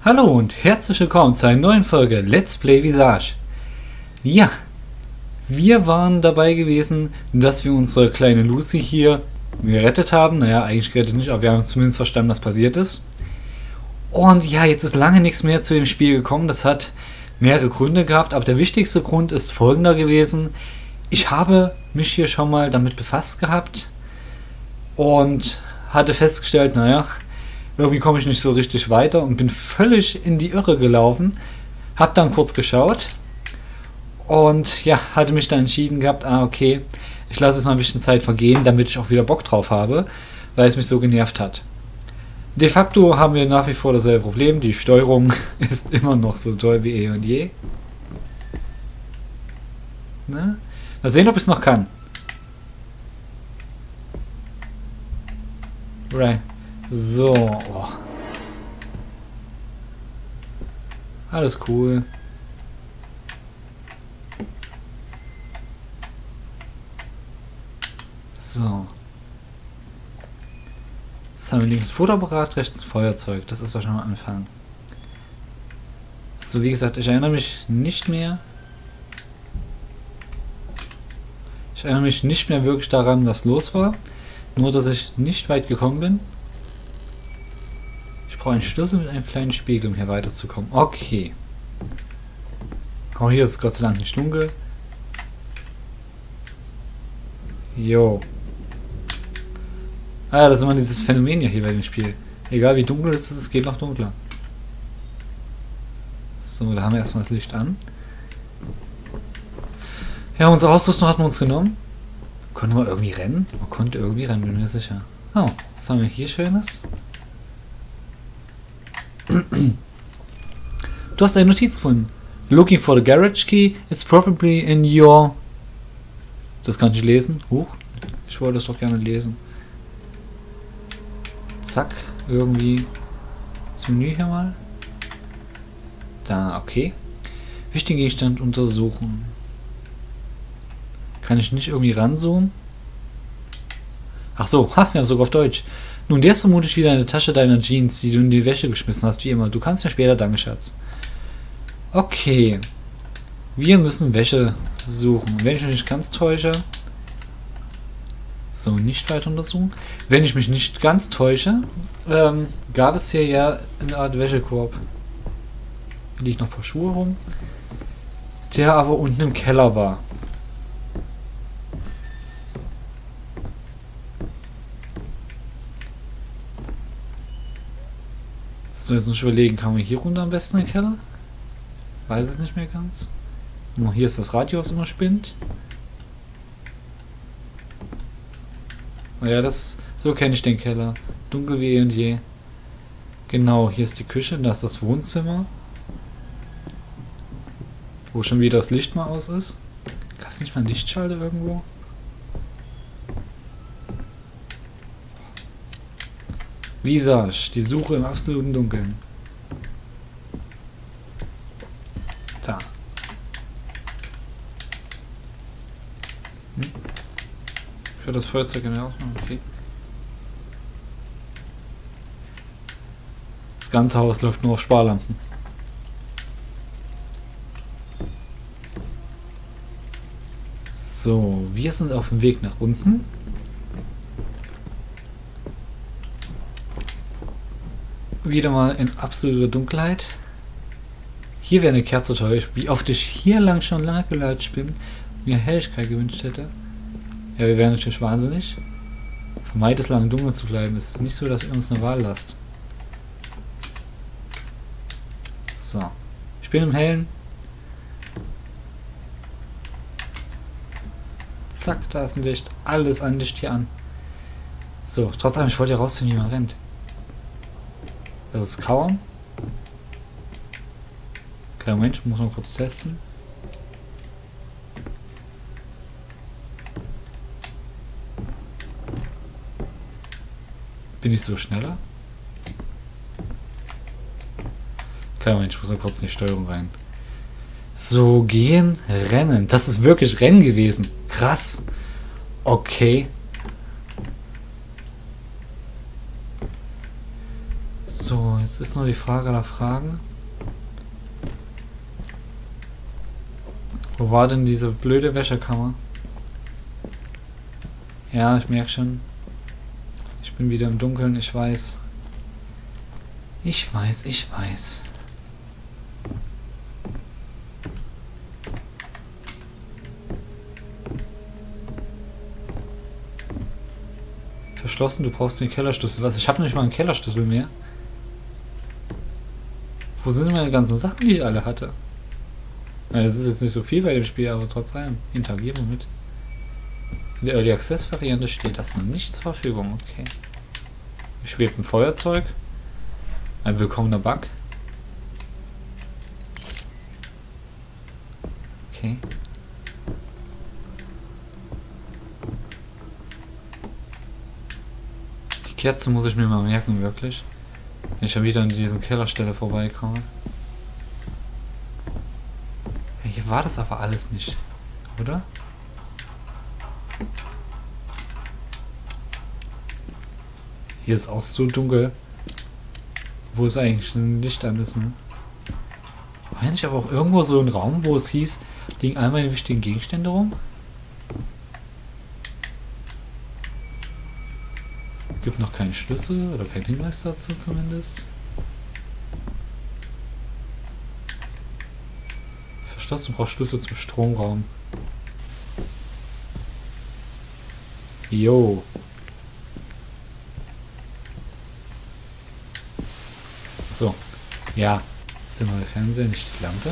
Hallo und herzlich willkommen zu einer neuen Folge Let's Play Visage. Ja, wir waren dabei gewesen, dass wir unsere kleine Lucy hier gerettet haben. Naja, eigentlich gerettet nicht, aber wir haben zumindest verstanden, was passiert ist. Und ja, jetzt ist lange nichts mehr zu dem Spiel gekommen. Das hat mehrere Gründe gehabt, aber der wichtigste Grund ist folgender gewesen. Ich habe mich hier schon mal damit befasst gehabt und hatte festgestellt, naja, irgendwie komme ich nicht so richtig weiter und bin völlig in die Irre gelaufen. Hab dann kurz geschaut und ja, hatte mich dann entschieden gehabt, okay, ich lasse es mal ein bisschen Zeit vergehen, damit ich auch wieder Bock drauf habe, weil es mich so genervt hat. De facto haben wir nach wie vor dasselbe Problem, die Steuerung ist immer noch so toll wie eh und je. Ne? Mal sehen, ob ich es noch kann. Right. So. Oh. Alles cool. So. Das haben wir links Fotoapparat, rechts Feuerzeug. Das ist doch schon mal Anfang. So, wie gesagt, ich erinnere mich nicht mehr. Ich erinnere mich nicht mehr wirklich daran, was los war. Nur, dass ich nicht weit gekommen bin. Ich brauche einen Schlüssel mit einem kleinen Spiegel, um hier weiterzukommen. Okay. Auch hier ist es Gott sei Dank nicht dunkel. Jo. Das ist immer dieses Phänomen ja hier bei dem Spiel. Egal wie dunkel es ist, es geht noch dunkler. So, da haben wir erstmal das Licht an. Ja, unsere Ausrüstung hatten wir uns genommen. Konnten wir irgendwie rennen? Man konnte irgendwie rennen, bin mir sicher. Oh, was haben wir hier Schönes? Du hast eine Notiz gefunden. Looking for the garage key. It's probably in your... Das kann ich lesen. Huch. Ich wollte es doch gerne lesen. Zack. Irgendwie. Das Menü hier mal. Da, okay. Wichtigen Gegenstand untersuchen. Kann ich nicht irgendwie ranzoomen? Ach so, ha, wir haben sogar auf Deutsch. Nun, der ist vermutlich wieder in der Tasche deiner Jeans, die du in die Wäsche geschmissen hast, wie immer. Du kannst mir später danken, Schatz. Okay. Wir müssen Wäsche suchen. Wenn ich mich nicht ganz täusche... So, nicht weiter untersuchen. Wenn ich mich nicht ganz täusche, gab es hier ja eine Art Wäschekorb. Hier liegt noch ein paar Schuhe rum. Der aber unten im Keller war. So, jetzt muss ich überlegen, kann man hier runter am besten in den Keller? Weiß es nicht mehr ganz. Oh, hier ist das Radio, was immer spinnt. Oh ja, so kenne ich den Keller. Dunkel wie eh und je. Genau, hier ist die Küche, da ist das Wohnzimmer. Wo schon wieder das Licht mal aus ist. Gab es nicht mal einen Lichtschalter irgendwo? Visage, die Suche im absoluten Dunkeln. Da. Ich höre das Feuerzeug in der Aufnahme, okay. Das ganze Haus läuft nur auf Sparlampen. So, wir sind auf dem Weg nach unten. Wieder mal in absoluter Dunkelheit. Hier wäre eine Kerze toll. Wie oft ich hier lang schon lange gelatscht bin, mir Helligkeit gewünscht hätte. Ja, wir wären natürlich wahnsinnig. Vermeidet es lang dunkel zu bleiben. Es ist nicht so, dass ihr uns eine Wahl lasst. So. Ich bin im Hellen. Zack, da ist ein Licht. Alles an Licht hier an. So, trotzdem, ich wollte ja rausfinden, wie man rennt. Das ist Kauern. Kleiner Moment, ich muss mal kurz testen. Bin ich so schneller? Kleiner Moment, ich muss mal kurz in die Steuerung rein. So, gehen, rennen. Das ist wirklich Rennen gewesen. Krass. Okay. So, jetzt ist nur die Frage der Fragen. Wo war denn diese blöde Wäschekammer? Ja, ich merke schon. Ich bin wieder im Dunkeln, ich weiß. Ich weiß, ich weiß. Verschlossen, du brauchst den Kellerschlüssel. Was? Ich habe nicht mal einen Kellerschlüssel mehr. Wo sind meine ganzen Sachen, die ich alle hatte? Ja, das ist jetzt nicht so viel bei dem Spiel, aber trotzdem interagieren wir mit. In der Early Access Variante steht das noch nicht zur Verfügung. Okay. Hier schwebt ein Feuerzeug. Ein willkommener Bug. Okay. Die Kerze muss ich mir mal merken, wirklich. Wenn ich schon wieder an diesen Kellerstelle vorbeikomme. Ja, hier war das aber alles nicht. Oder? Hier ist auch so dunkel. Wo es eigentlich ein Licht an ist, ne? War nicht aber auch irgendwo so ein Raum, wo es hieß, liegen all meine wichtigen Gegenstände rum? Gibt noch keinen Schlüssel oder keinen Hinweis dazu zumindest. Verschlossen, braucht Schlüssel zum Stromraum. Jo. So. Ja. Das ist der neue Fernseher, nicht die Lampe.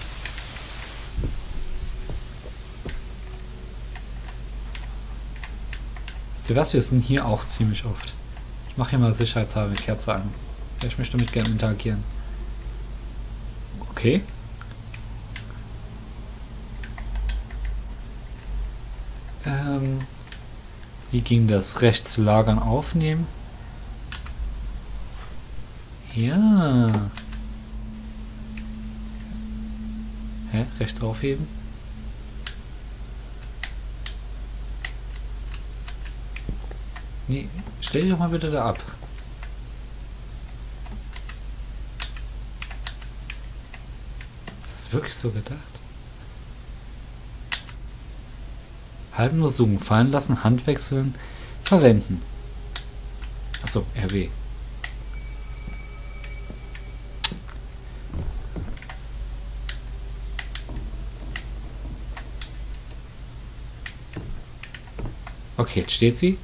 Wisst ihr was? Wir sind hier auch ziemlich oft. Ich mache hier mal sicherheitshalber die Kerze an. Ja, ich möchte damit gerne interagieren. Okay. Wie ging das? Rechts lagern, aufnehmen. Ja. Hä? Rechts aufheben? Nee, stell dich doch mal bitte da ab. Ist das wirklich so gedacht? Halten nur zoomen, fallen lassen, Hand wechseln, verwenden. Achso, RW. Okay, jetzt steht sie.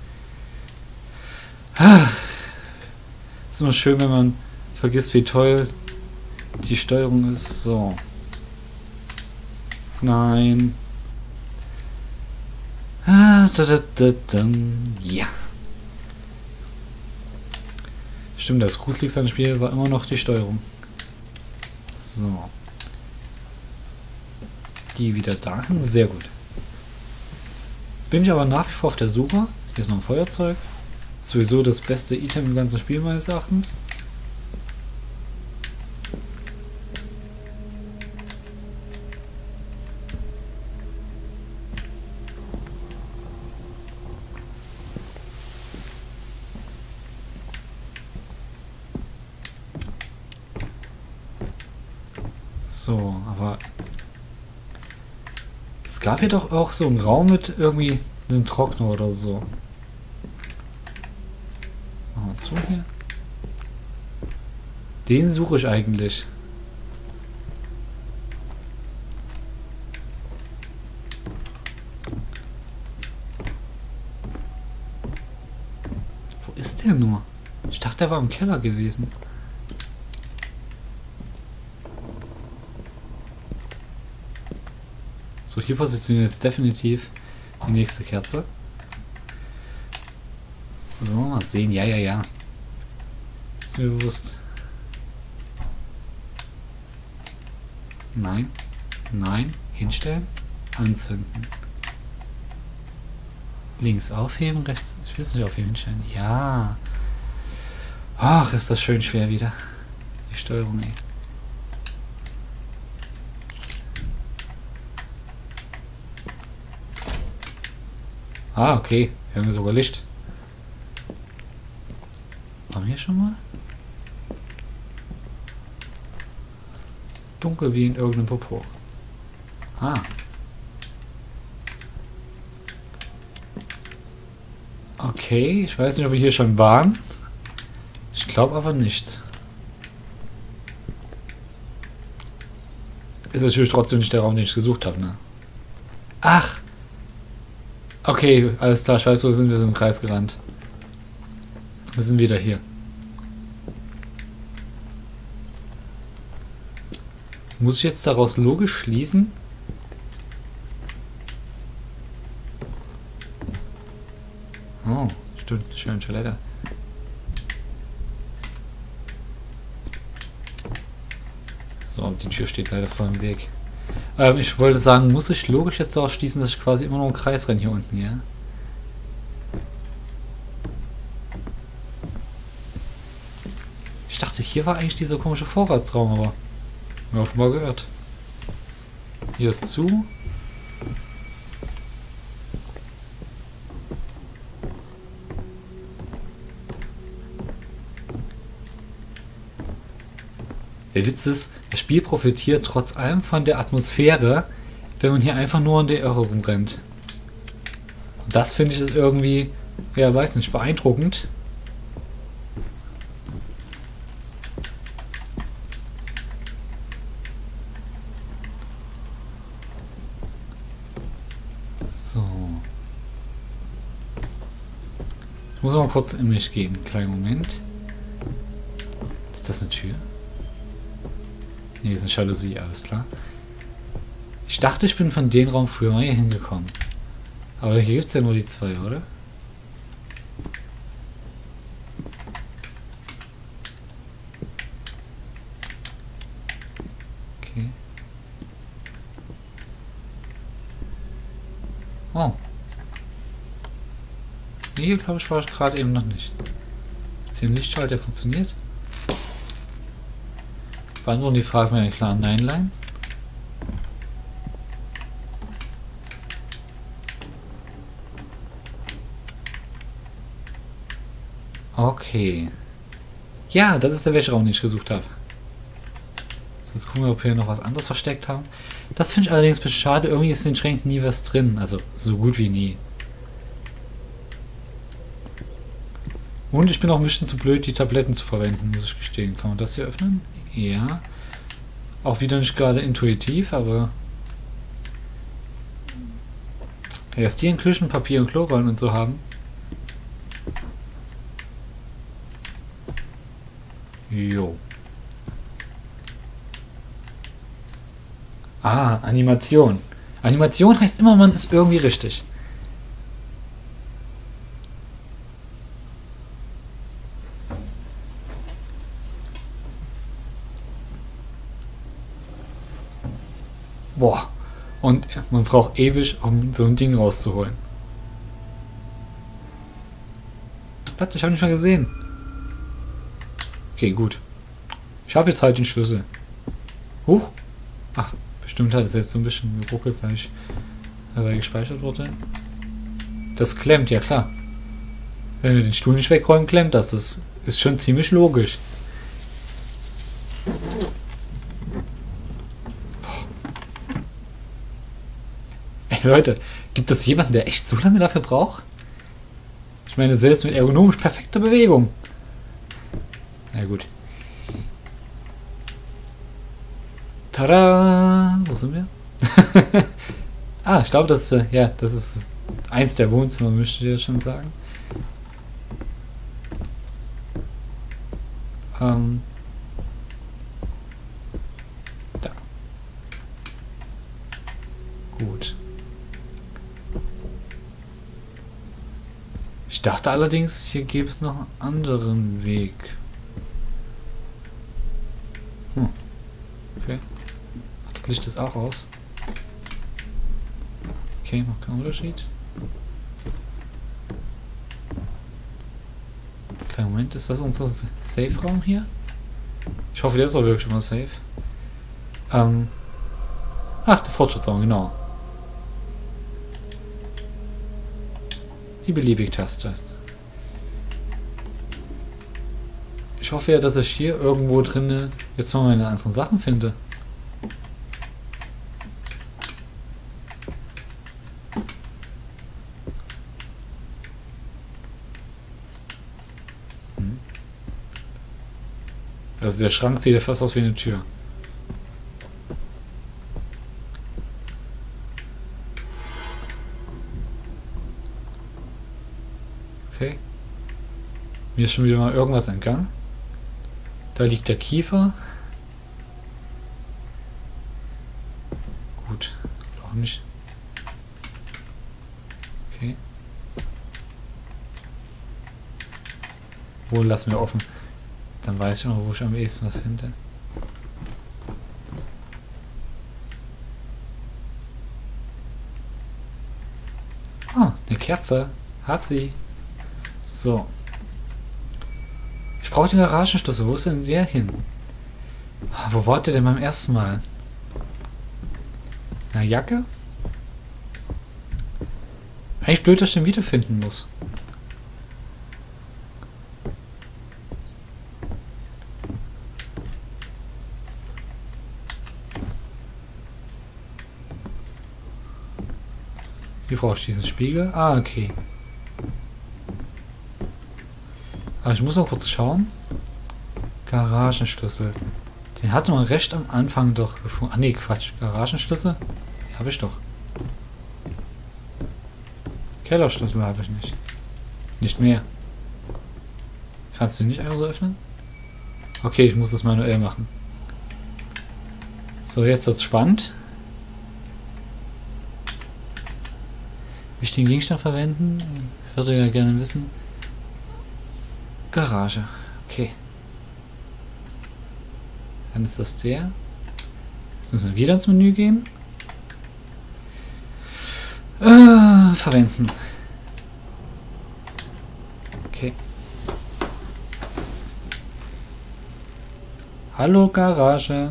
Ist immer schön, wenn man vergisst, wie toll die Steuerung ist. So. Nein. Ja. Stimmt, das Gruseligste an dem Spiel war immer noch die Steuerung. So. Die wieder dahin. Sehr gut. Jetzt bin ich aber nach wie vor auf der Suche. Hier ist noch ein Feuerzeug. Sowieso das beste Item im ganzen Spiel meines Erachtens. So, aber es gab hier doch auch so einen Raum mit irgendwie einem Trockner oder so. Machen wir zu hier. Den suche ich eigentlich. Wo ist der nur? Ich dachte, der war im Keller gewesen. So, hier positioniert jetzt definitiv die nächste Kerze. So, mal sehen. Ja, ja, ja. Ist mir bewusst. Nein. Nein. Hinstellen. Anzünden. Links aufheben, rechts. Ich will es nicht aufheben, hinstellen. Ja. Ach, ist das schön schwer wieder. Die Steuerung, ey. Ah, okay. Wir haben sogar Licht. Waren wir hier schon mal? Dunkel wie in irgendeinem Popo. Ah. Okay, ich weiß nicht, ob wir hier schon waren. Ich glaube aber nicht. Ist natürlich trotzdem nicht der Raum, den ich gesucht habe, ne? Ach! Okay, alles klar, ich weiß, so sind wir im Kreis gerannt. Wir sind wieder hier. Muss ich jetzt daraus logisch schließen? Oh, stimmt, schön, Toilette. So, die Tür steht leider vor dem Weg. Ich wollte sagen, muss ich logisch jetzt daraus schließen, dass ich quasi immer noch im Kreis renne hier unten, ja? Ich dachte, hier war eigentlich dieser komische Vorratsraum, aber mir offenbar gehört. Hier ist zu. Der Witz ist, das Spiel profitiert trotz allem von der Atmosphäre, wenn man hier einfach nur in der Irre rumrennt. Und das finde ich ist irgendwie, ja, weiß nicht, beeindruckend. So. Ich muss mal kurz in mich gehen. Kleinen Moment. Ist das eine Tür? Nee, ist eine Jalousie, alles klar. Ich dachte, ich bin von dem Raum früher mal hier hingekommen. Aber hier gibt es ja nur die zwei, oder? Okay. Oh. Nee, glaube ich, war ich gerade eben noch nicht. Ist hier ein Lichtschalter, der funktioniert? Beantworten die Frage mit einem klaren Nein-Lein. Okay. Ja, das ist der Wäscheraum, den ich gesucht habe. So, jetzt gucken wir, ob wir hier noch was anderes versteckt haben. Das finde ich allerdings ein bisschen schade. Irgendwie ist in den Schränken nie was drin. Also so gut wie nie. Und ich bin auch ein bisschen zu blöd, die Tabletten zu verwenden, muss ich gestehen. Kann man das hier öffnen? Ja. Auch wieder nicht gerade intuitiv, aber... Ja, dass die in Küchenpapier und Klorollen und so haben. Jo. Ah, Animation. Animation heißt immer, man ist irgendwie richtig. Boah. Und man braucht ewig, um so ein Ding rauszuholen. Was? Ich habe nicht mal gesehen. Okay, gut. Ich habe jetzt halt den Schlüssel. Huch. Ach, bestimmt hat es jetzt so ein bisschen geruckelt, weil gespeichert wurde. Das klemmt, ja klar. Wenn wir den Stuhl nicht wegräumen, klemmt das. Das ist schon ziemlich logisch. Ey Leute, gibt es jemanden, der echt so lange dafür braucht? Ich meine, selbst mit ergonomisch perfekter Bewegung. Na gut. Tada! Wo sind wir? Ah, ich glaube, das ist, ja, das ist eins der Wohnzimmer, möchte ich ja schon sagen. Da. Gut. Ich dachte allerdings, hier gäbe es noch einen anderen Weg. Okay. Ach, das Licht ist auch aus. Okay, macht keinen Unterschied. Kleinen Moment, ist das unser Safe-Raum hier? Ich hoffe, der ist auch wirklich immer safe. Ach, der Fortschrittsraum, genau. Die Beliebig-Taste. Ich hoffe ja, dass ich hier irgendwo drin jetzt mal meine anderen Sachen finde. Also der Schrank sieht ja fast aus wie eine Tür. Okay. Mir ist schon wieder mal irgendwas entgangen. Da liegt der Kiefer. Gut. Auch nicht. Okay. Wohl lassen wir offen. Dann weiß ich noch, wo ich am ehesten was finde. Ah, eine Kerze. Hab sie. So. Ich brauche den Garagenschlüssel. Wo ist denn der hin? Wo war der denn beim ersten Mal? Na, Jacke? Eigentlich blöd, dass ich den wiederfinden muss. Hier brauche ich diesen Spiegel. Ah, okay. Aber ich muss noch kurz schauen. Garagenschlüssel. Den hatte man recht am Anfang doch gefunden. Ah, nee, Quatsch. Garagenschlüssel? Die habe ich doch. Kellerschlüssel habe ich nicht. Nicht mehr. Kannst du den nicht einfach so öffnen? Okay, ich muss das manuell machen. So, jetzt wird's spannend. Wichtigen Gegenstand verwenden? Ich würde ja gerne wissen. Garage. Okay. Dann ist das der. Jetzt müssen wir wieder ins Menü gehen. Verwenden. Okay. Hallo Garage.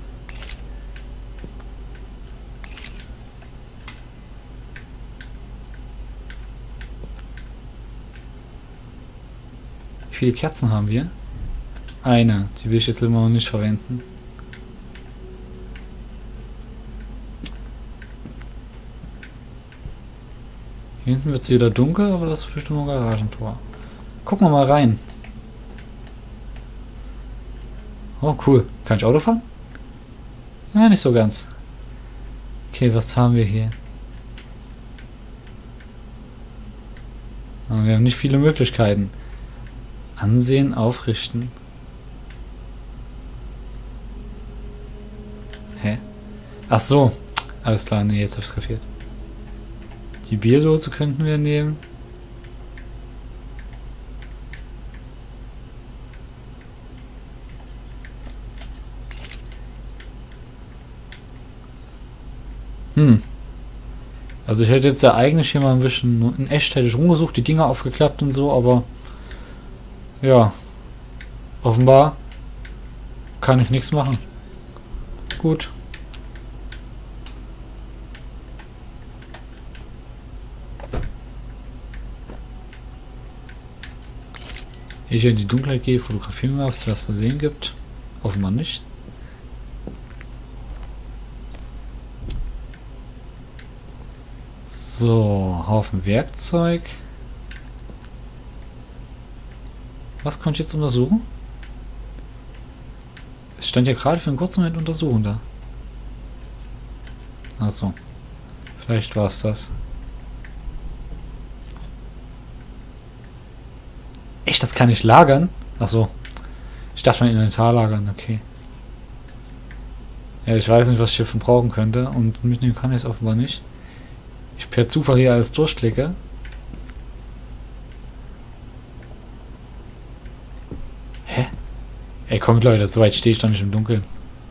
Wie viele Kerzen haben wir? Eine. Die will ich jetzt immer noch nicht verwenden. Hier hinten wird es wieder dunkel, aber das ist bestimmt ein Garagentor. Gucken wir mal rein. Oh, cool. Kann ich Auto fahren? Ja, nicht so ganz. Okay, was haben wir hier? Wir haben nicht viele Möglichkeiten. Ansehen, aufrichten. Hä? Ach so. Alles klar, nee, jetzt hab's kapiert. Die Bierdose könnten wir nehmen. Also ich hätte jetzt ja eigentlich hier mal ein bisschen in echt hätte ich rumgesucht, die Dinger aufgeklappt und so, aber ja, offenbar kann ich nichts machen. Gut. Ich in die Dunkelheit gehe, fotografieren wir, ob es was zu sehen gibt. Offenbar nicht. So, Haufen Werkzeug. Was konnte ich jetzt untersuchen? Es stand ja gerade für einen kurzen Moment untersuchen da. Achso. Vielleicht war es das. Echt, das kann ich lagern? Achso. Ich dachte, mein Inventar lagern, okay. Ja, ich weiß nicht, was ich hiervon brauchen könnte. Und mitnehmen kann ich es offenbar nicht. Ich per Zufall hier alles durchklicke. Hä? Ey, kommt Leute, so weit stehe ich doch nicht im Dunkeln.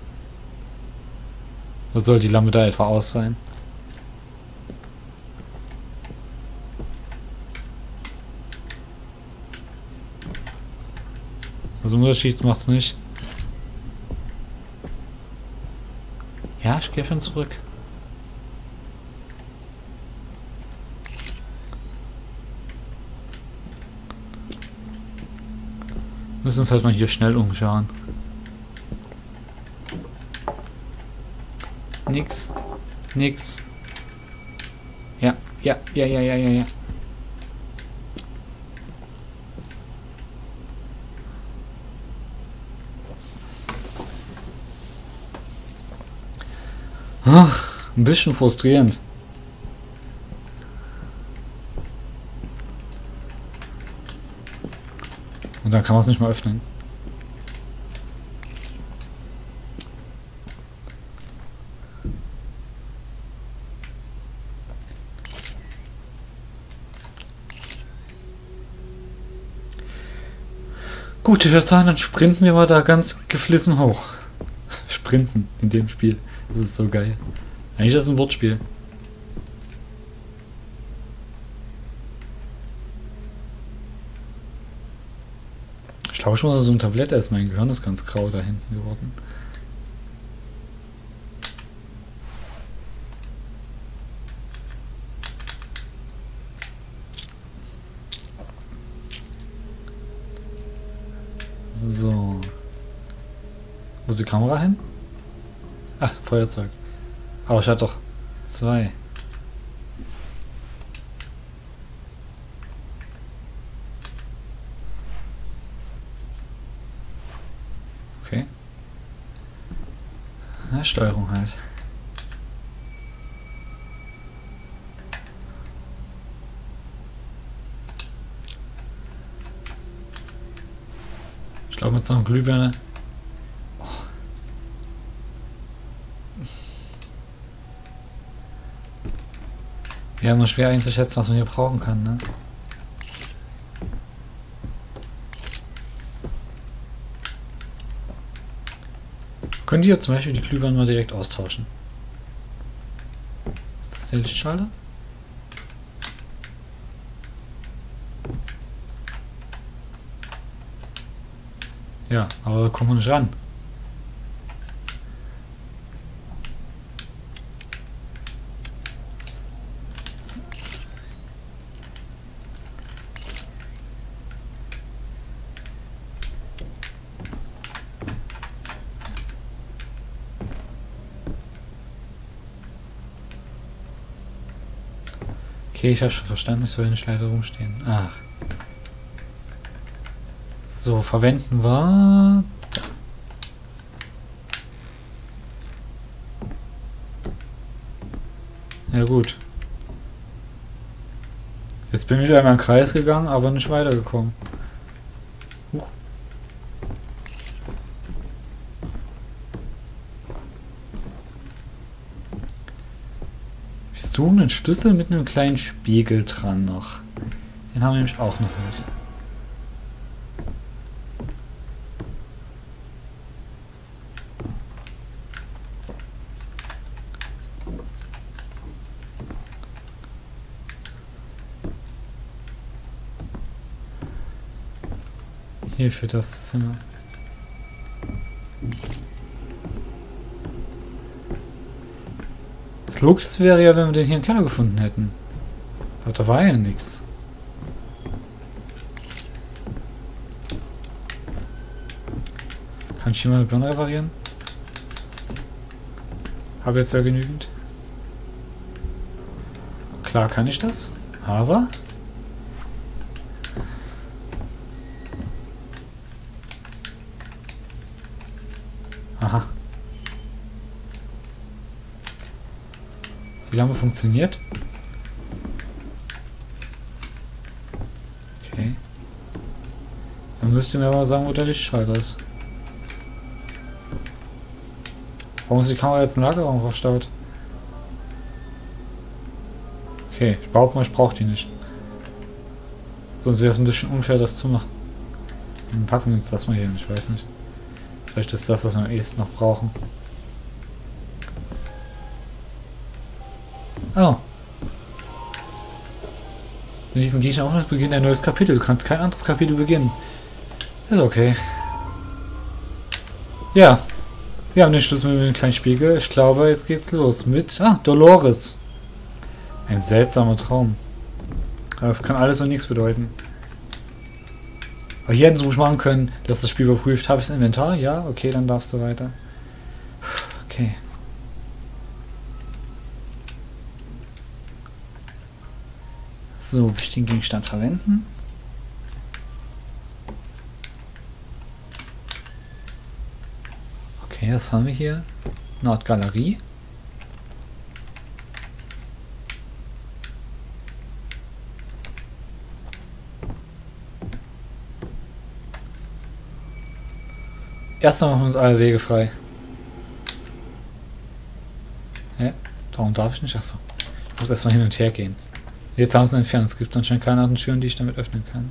Was soll die Lampe da etwa aus sein? Also Unterschied macht's nicht. Ja, ich gehe schon zurück. Müssen uns halt mal hier schnell umschauen. Nix. Nix. Ja. Ach, ein bisschen frustrierend. Und dann kann man es nicht mehr öffnen. Gut, ich würde sagen, dann sprinten wir mal da ganz geflissen hoch. Sprinten in dem Spiel. Das ist so geil. Eigentlich ist das ein Wortspiel. Ich glaube, ich muss so ein Tablett essen. Mein Gehirn ist ganz grau da hinten geworden. So. Wo ist die Kamera hin? Ach, Feuerzeug. Aber ich hatte doch 2. Okay. Na, Steuerung halt. Ich glaube mit so einer Glühbirne. Oh. Ja, nur schwer einzuschätzen, was man hier brauchen kann, ne? Könnt ihr zum Beispiel die Glühbirne mal direkt austauschen? Ist das der Lichtschalter? Ja, aber da kommt man nicht ran. Okay, ich habe schon verstanden, ich soll nicht leider rumstehen. Ach. So, verwenden wir... Ja gut. Jetzt bin ich einmal im Kreis gegangen, aber nicht weitergekommen. Huch. Bist du einen Schlüssel mit einem kleinen Spiegel dran noch? Den haben wir nämlich auch noch nicht. Hier für das Zimmer. Das Logischste wäre ja, wenn wir den hier im Keller gefunden hätten. Aber da war ja nichts. Kann ich hier mal eine Birne reparieren? Habe jetzt ja genügend. Klar kann ich das, aber... Aha. Die Lampe funktioniert. Okay. Dann müsst ihr mir aber sagen, wo der Lichtschalter ist. Warum ist die Kamera jetzt im Lagerraum verstaut? Okay, ich behaupte mal, ich brauche die nicht. Sonst wäre es ein bisschen unfair, das zu machen. Dann packen wir jetzt das mal hier hin, ich weiß nicht. Vielleicht ist das, was wir am ehesten noch brauchen. Oh. Mit diesen Gegenständen beginnt ein neues Kapitel. Du kannst kein anderes Kapitel beginnen. Ist okay. Ja. Wir haben den Schlüssel mit dem kleinen Spiegel. Ich glaube, jetzt geht's los mit... Ah, Dolores. Ein seltsamer Traum. Das kann alles und nichts bedeuten. Aber hier hätten sie ruhig machen können, dass das Spiel überprüft. Habe ich das Inventar? Ja, okay, dann darfst du weiter. Okay. So, wichtigen Gegenstand verwenden. Okay, was haben wir hier? Eine Art Galerie. Erstmal machen wir uns alle Wege frei. Hä? Warum darf ich nicht? Achso. Ich muss erstmal hin und her gehen. Jetzt haben sie entfernt. Es gibt anscheinend keine anderen Türen, die ich damit öffnen kann.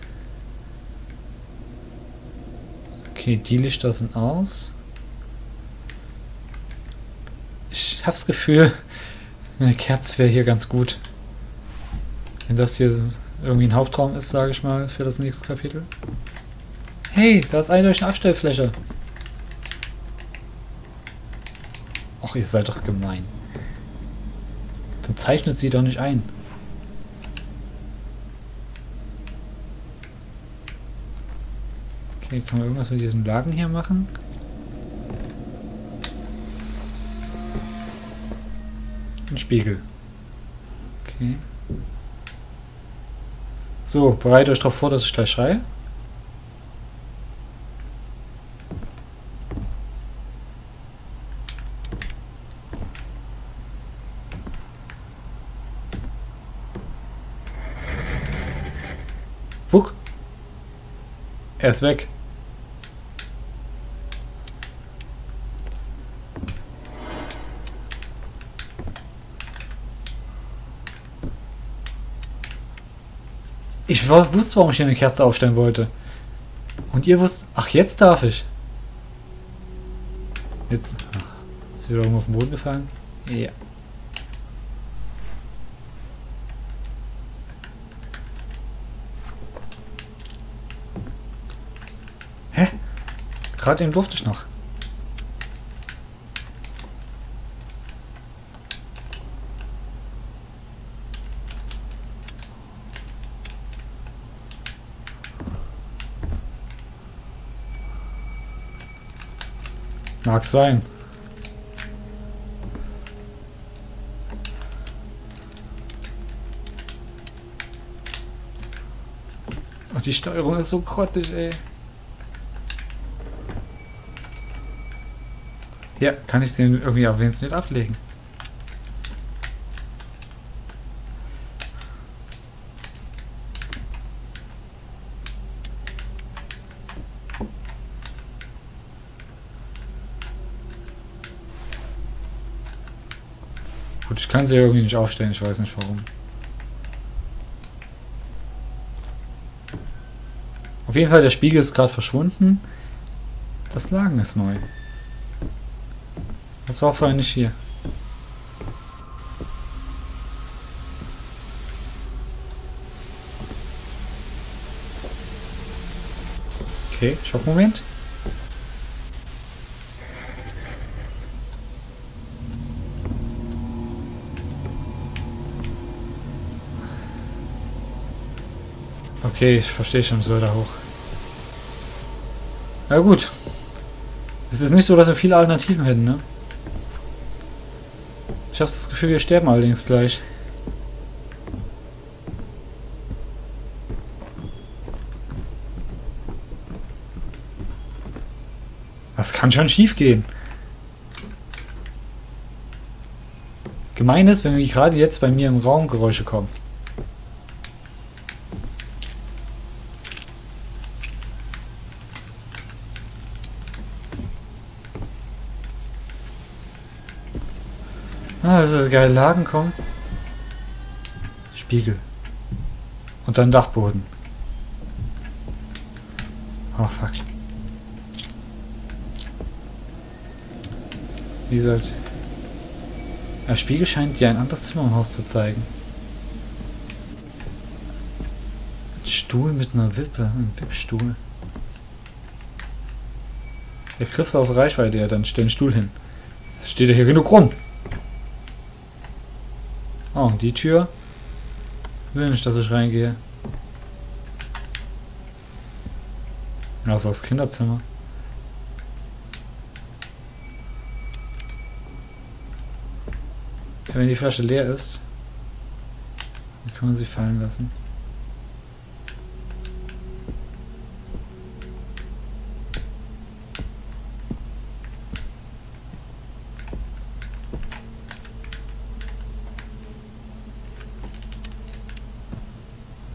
Okay, die Lichter sind aus. Ich habe das Gefühl, eine Kerze wäre hier ganz gut. Wenn das hier irgendwie ein Hauptraum ist, sage ich mal, für das nächste Kapitel. Hey, da ist eindeutig eine Abstellfläche. Ach, ihr seid doch gemein. Dann zeichnet sie doch nicht ein. Okay, kann man irgendwas mit diesen Lagen hier machen? Ein Spiegel. Okay. So, bereitet euch darauf vor, dass ich gleich schreie. Guck. Er ist weg. Ich wusste, warum ich hier eine Kerze aufstellen wollte. Und ihr wusst... Ach, jetzt darf ich. Jetzt... Ach, ist wieder irgendwo auf den Boden gefallen? Ja. Hä? Gerade eben durfte ich noch. Mag sein. Oh, die Steuerung ist so grottig, ey. Ja, kann ich den irgendwie auf wenigstens nicht ablegen? Gut, ich kann sie irgendwie nicht aufstellen, ich weiß nicht warum. Auf jeden Fall, der Spiegel ist gerade verschwunden. Das Lagen ist neu. Das war vorher nicht hier. Okay, Schockmoment. Okay, ich verstehe schon, soll da hoch. Na gut. Es ist nicht so, dass wir viele Alternativen hätten, ne? Ich habe das Gefühl, wir sterben allerdings gleich. Das kann schon schief gehen. Gemein ist, wenn wir gerade jetzt bei mir im Raum Geräusche kommen. Ah, das ist geil. Lagen kommen. Spiegel. Und dann Dachboden. Oh fuck. Wie gesagt. Der Spiegel scheint dir ein anderes Zimmer im Haus zu zeigen. Ein Stuhl mit einer Wippe. Ein Wippstuhl. Der Griff ist aus Reichweite, ja, dann stell den Stuhl hin. Es steht ja hier genug rum. Oh, die Tür will nicht, dass ich reingehe. Das ist das Kinderzimmer. Ja, wenn die Flasche leer ist, dann kann man sie fallen lassen.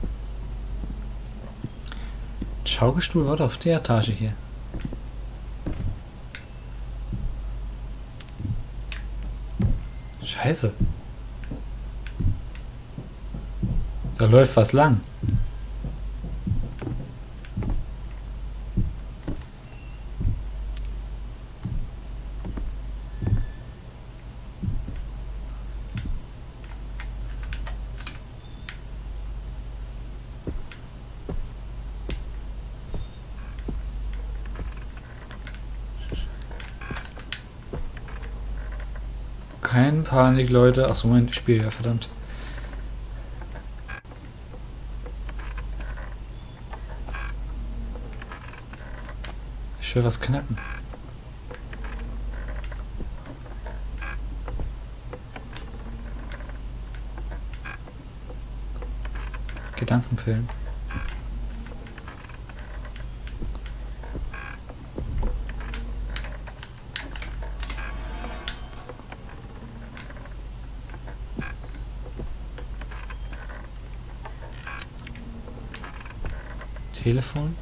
Schaukelstuhl war doch auf der Etage hier. Scheiße. Da läuft was lang. Kein Panik, Leute. Achso, Moment, ich spiele ja, verdammt. Ich will was knacken. Gedankenpillen. Telefon.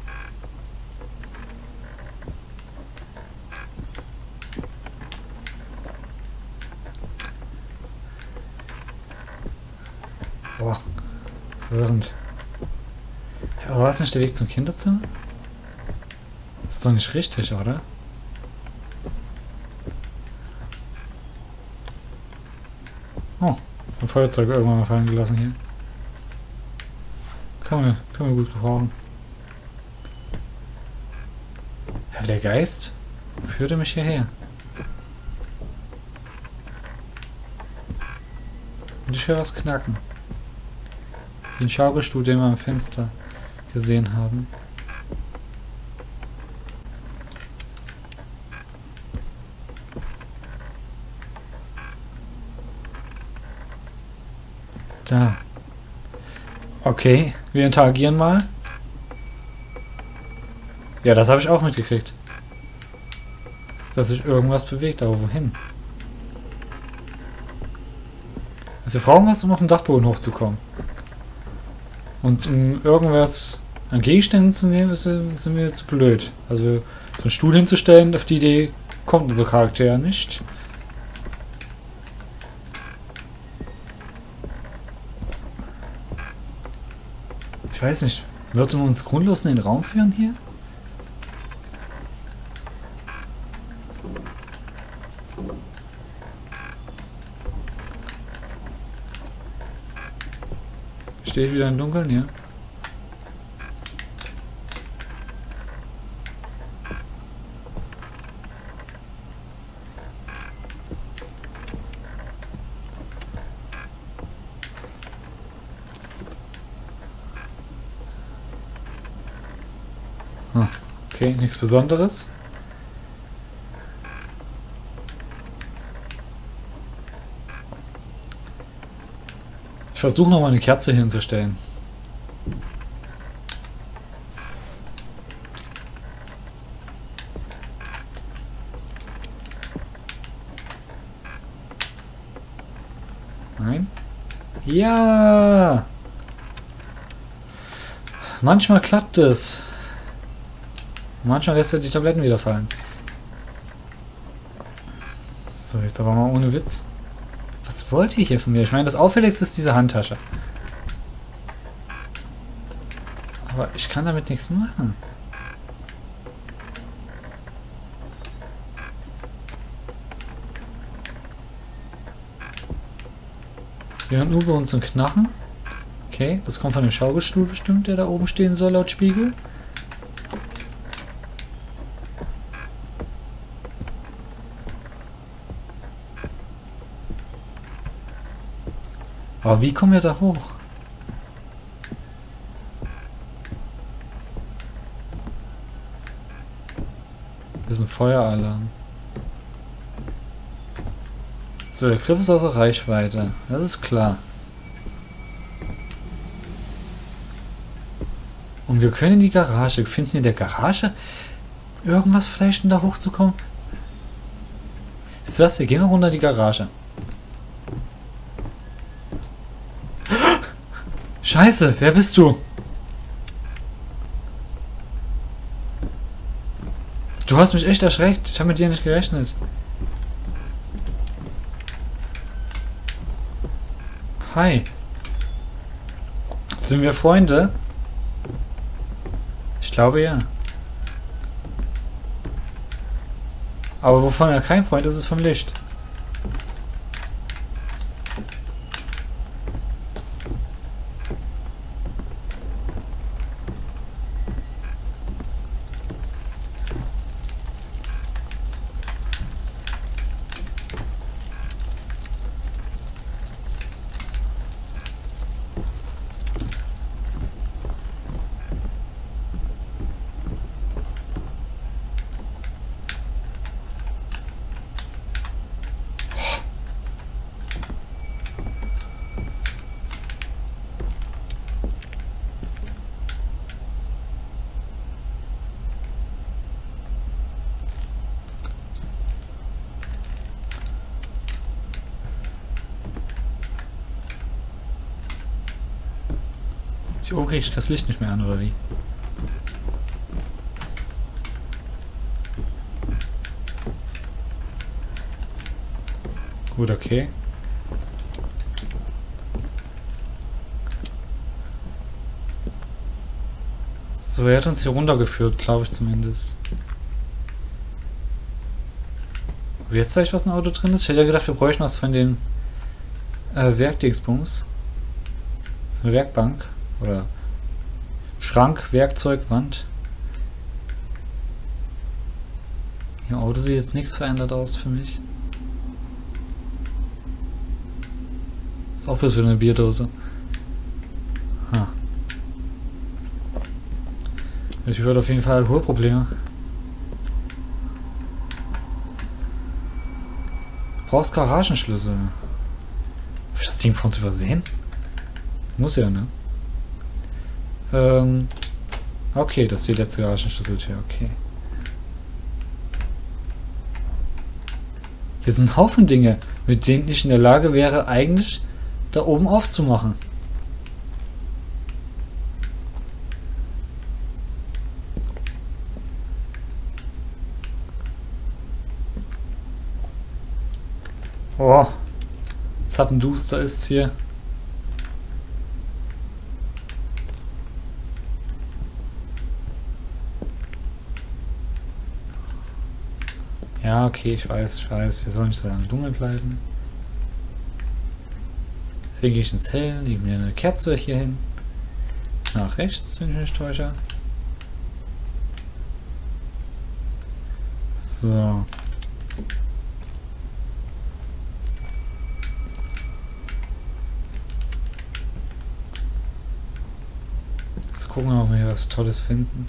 Boah, verwirrend. Ja, aber war es nicht der Weg zum Kinderzimmer? Das ist doch nicht richtig, oder? Oh, ein Feuerzeug irgendwann mal fallen gelassen hier. Können wir gut gebrauchen. Ja, der Geist führte mich hierher. Und ich will was knacken. Wie ein Schaukelstuhl, den wir am Fenster gesehen haben. Da. Okay, wir interagieren mal. Ja, das habe ich auch mitgekriegt. Dass sich irgendwas bewegt, aber wohin? Also wir brauchen was, um auf den Dachboden hochzukommen. Und um irgendwas an Gegenständen zu nehmen, sind wir zu blöd. Also so einen Stuhl hinzustellen, auf die Idee kommt unser Charakter ja nicht. Ich weiß nicht, wird man uns grundlos in den Raum führen hier? Stehe ich wieder im Dunkeln, ja? Okay, nichts Besonderes. Ich versuche noch mal eine Kerze hinzustellen. Nein? Ja! Manchmal klappt es. Manchmal lässt er die Tabletten wieder fallen. So, jetzt aber mal ohne Witz. Was wollt ihr hier von mir? Ich meine, das Auffälligste ist diese Handtasche. Aber ich kann damit nichts machen. Wir hören über uns ein Knacken. Okay, das kommt von dem Schaukelstuhl bestimmt, der da oben stehen soll, laut Spiegel. Aber wie kommen wir da hoch? Das ist ein Feueralarm. So, der Griff ist außer Reichweite. Das ist klar. Und wir können in die Garage. Finden in der Garage irgendwas vielleicht, um da hochzukommen? Ist das? Wir gehen mal runter in die Garage. Scheiße, wer bist du? Du hast mich echt erschreckt. Ich habe mit dir nicht gerechnet. Hi. Sind wir Freunde? Ich glaube ja. Aber wovon er kein Freund ist, ist vom Licht. Oh, krieg ich das Licht nicht mehr an, oder wie? Gut, okay. So, er hat uns hier runtergeführt, glaube ich zumindest. Aber jetzt zeige ich, was ein Auto drin ist. Ich hätte ja gedacht, wir bräuchten was von den Werkdingsbums. Eine Werkbank. Oder Schrank, Werkzeug, Wand. Im Auto sieht jetzt nichts verändert aus für mich. Ist auch bloß wieder eine Bierdose. Ha. Ich würde auf jeden Fall Alkoholprobleme. Du brauchst Garagenschlüssel. Hab ich das Ding von uns übersehen? Muss ja, ne? Okay, das ist die letzte Garagenschlüsseltür, okay. Hier sind ein Haufen Dinge, mit denen ich in der Lage wäre, eigentlich da oben aufzumachen. Oh, zappenduster ist's hier. Ja, okay, ich weiß, wir sollen nicht so lange dunkel bleiben. Deswegen gehe ich ins Hell, lege mir eine Kerze hier hin. Nach rechts, wenn ich mich täusche. So. Jetzt gucken wir mal, ob wir hier was Tolles finden.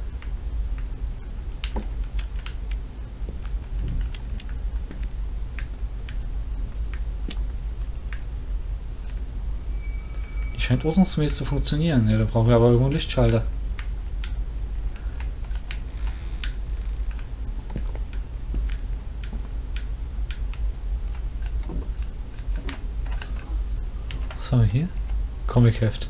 Scheint ordnungsgemäß zu funktionieren. Ja, da brauchen wir aber irgendwo einen Lichtschalter. Was haben wir hier? Comic-Heft.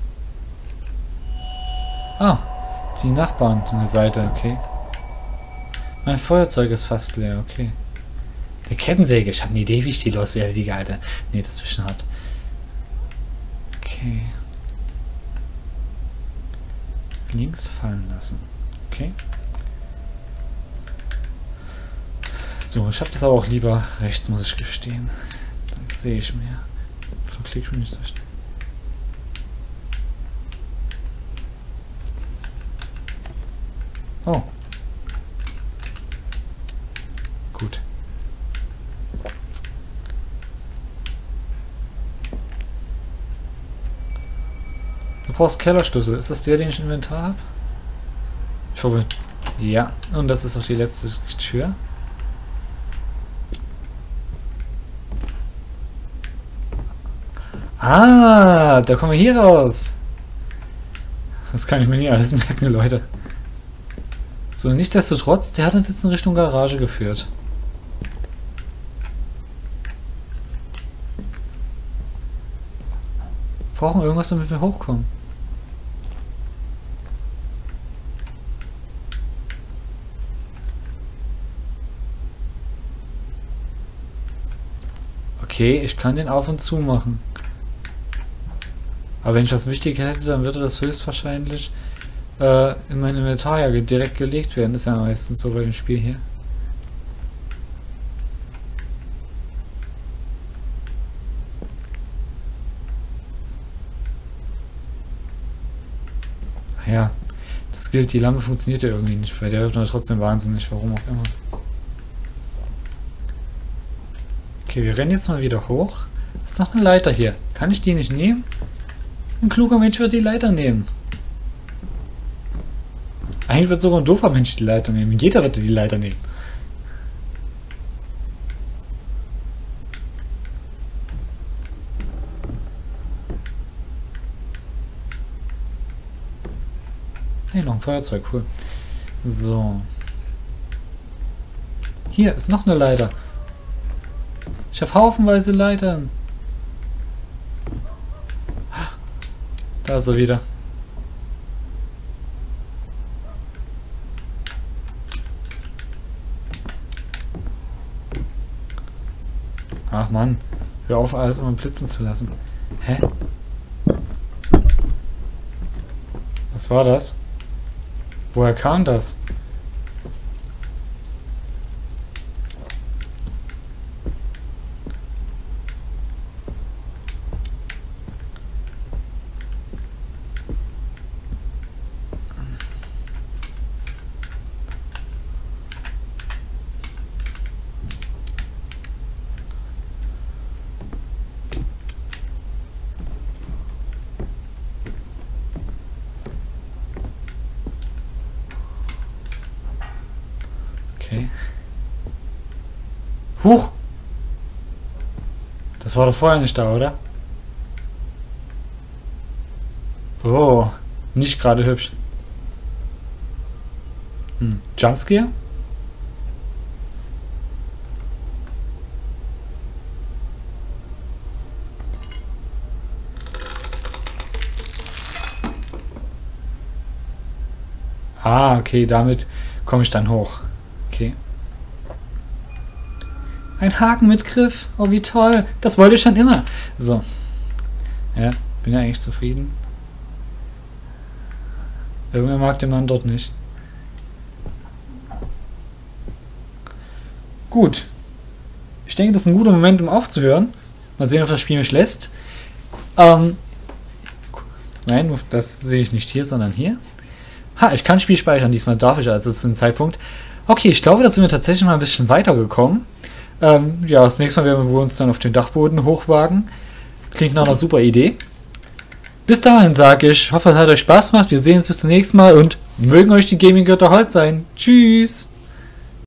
Ah, die Nachbarn an der Seite, okay. Mein Feuerzeug ist fast leer, okay. Der Kettensäge, ich habe eine Idee, wie ich die loswerde, die Alter. Nee, das ist ein bisschen hart. Okay. Links fallen lassen. Okay. So, ich habe das aber auch lieber rechts, muss ich gestehen. Dann sehe ich mehr. Verklickt mich nicht so schnell. Oh. Gut. Du brauchst Kellerschlüssel. Ist das der, den ich im Inventar habe? Ich hoffe. Ja. Und das ist auch die letzte Tür. Ah, da kommen wir hier raus. Das kann ich mir nicht alles merken, Leute. So, nichtsdestotrotz, der hat uns jetzt in Richtung Garage geführt. Wir brauchen irgendwas, damit wir hochkommen. Okay, ich kann den auf und zu machen. Aber wenn ich was Wichtiges hätte, dann würde das höchstwahrscheinlich in mein Inventar ja direkt gelegt werden. Ist ja meistens so bei dem Spiel hier. Ja, das gilt, die Lampe funktioniert ja irgendwie nicht, bei der wird man trotzdem wahnsinnig, warum auch immer. Okay, wir rennen jetzt mal wieder hoch. Ist noch eine Leiter hier. Kann ich die nicht nehmen? Ein kluger Mensch wird die Leiter nehmen. Eigentlich wird sogar ein doofer Mensch die Leiter nehmen. Jeder wird die Leiter nehmen. Hey, noch ein Feuerzeug, cool. So. Hier ist noch eine Leiter. Ich habe haufenweise Leitern. Da ist er wieder. Ach Mann, hör auf, alles immer blitzen zu lassen. Hä? Was war das? Woher kam das? Okay. Huch! Das war doch vorher nicht da, oder? Oh, nicht gerade hübsch. Jumpscare? Ah, okay, damit komme ich dann hoch. Okay. Ein Haken mit Griff. Oh, wie toll. Das wollte ich schon immer. So. Ja, bin ja eigentlich zufrieden. Irgendwer mag den Mann dort nicht. Gut. Ich denke, das ist ein guter Moment, um aufzuhören. Mal sehen, ob das Spiel mich lässt. Nein, das sehe ich nicht hier, sondern hier. Ha, ich kann Spiel speichern. Diesmal darf ich also zu dem Zeitpunkt. Okay, ich glaube, da sind wir tatsächlich mal ein bisschen weitergekommen. Ja, das nächste Mal werden wir uns dann auf den Dachboden hochwagen. Klingt nach einer super Idee. Bis dahin sage ich, hoffe, es hat euch Spaß gemacht. Wir sehen uns bis zum nächsten Mal und mögen euch die Gaming-Götter hold sein. Tschüss!